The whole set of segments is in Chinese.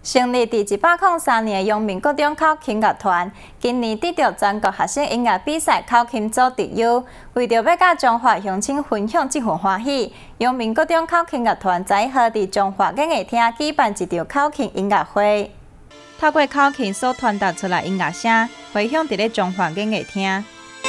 成立伫103年的阳明高中口琴乐团，今年得到全国学生音乐比赛口琴组第优。为着要甲中华乡亲分享这份欢喜，阳明高中口琴乐团在号伫中华音乐厅举办一场口琴音乐会。透过口琴所传达出来音乐声，回响伫咧中华音乐厅。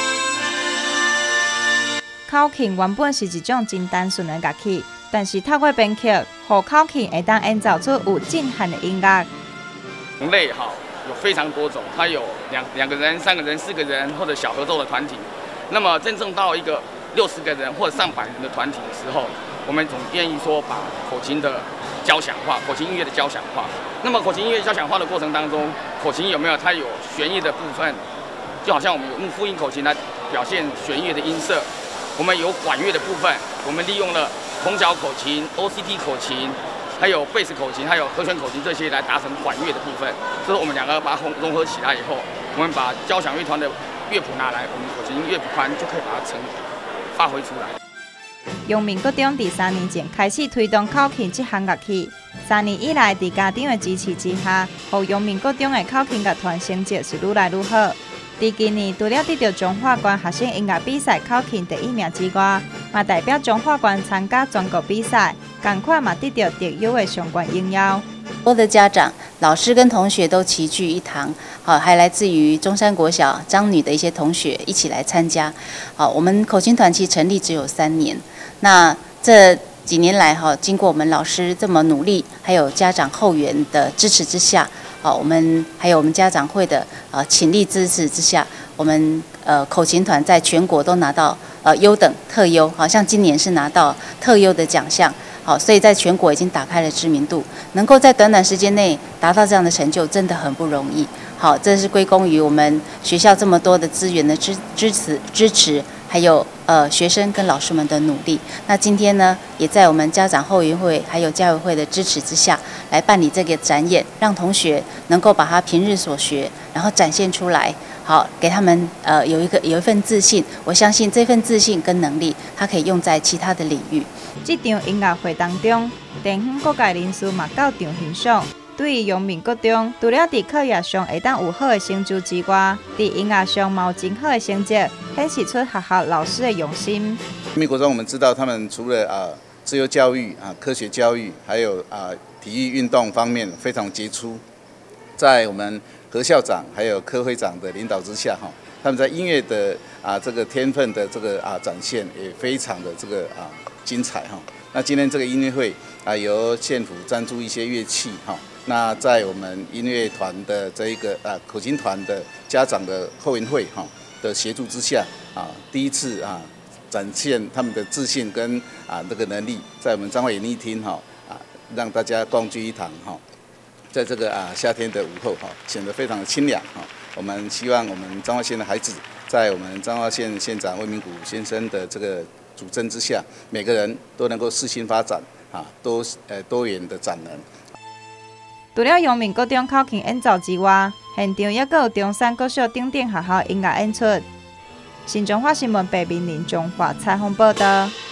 口琴原本是一种真单纯的乐器。 但是透过编曲，让口琴会当演奏出有震撼的音乐。 种类有非常多种，它有两个人、3个人、4个人或者小合奏的团体。那么真正到一个60个人或者上百人的团体的时候，我们总愿意说把口琴的交响化，口琴音乐的交响化。那么口琴音乐交响化的过程当中，口琴有没有它有弦乐的部分？就好像我们用复音口琴来表现弦乐的音色，我们有管乐的部分，我们利用了 空角口琴、OCT 口琴，还有贝斯口琴，还有和弦口琴这些来达成管乐的部分。这是我们两个把它融合起来以后，我们把交响乐团的乐谱拿来，我们口琴乐谱团就可以把它发挥出来。 阳明高中第3年前开始推动口琴这项乐器，3年以来，在家长的支持之下，让阳明高中的口琴乐团成绩是愈来愈好。 伫今年，除了得到中华关学生音乐比赛口琴第1名之外，嘛代表中华关参加全国比赛，同款嘛得到特优的相关应邀。 多的家长、老师跟同学都齐聚一堂，还来自于中山国小彰女的一些同学一起来参加。我们口琴团其实成立只有3年，那这几年来经过我们老师这么努力，还有家长后援的支持之下。 我们还有我们家长会的倾力支持之下，我们口琴团在全国都拿到优等特优，好像今年是拿到特优的奖项，所以在全国已经打开了知名度，能够在短短时间内达到这样的成就，真的很不容易。这是归功于我们学校这么多的资源的支持，还有学生跟老师们的努力。那今天呢，也在我们家长后援会还有家委会的支持之下，来办理这个展演，让同学能够把他平日所学，然后展现出来，给他们有一份自信。我相信这份自信跟能力，他可以用在其他的领域。 这场音乐会当中，地方各界人士嘛到场欣赏。 对于阳明高中，除了在课业上会当有好的成就之外，在音乐上嘛有真好的成绩，显示出学校老师的用心。 阳明国中我们知道，他们除了自由教育科学教育，还有体育运动方面非常杰出。在我们何校长还有柯会长的领导之下，他们在音乐的这个天分的这个展现也非常的这个精彩那今天这个音乐会由县府赞助一些乐器那在我们音乐团的这一个口琴团的家长的后援会的协助之下第一次展现他们的自信跟这个能力，在我们彰化演艺厅让大家共聚一堂在这个夏天的午后显得非常的清凉我们希望我们彰化县的孩子，在我们彰化县县长魏明谷先生的这个主政之下，每个人都能够适性发展多元的展能。 除了阳明高中口琴演奏之外，现场也有中山国小等等学校音乐演出。新中华新闻白明林中华采访报道。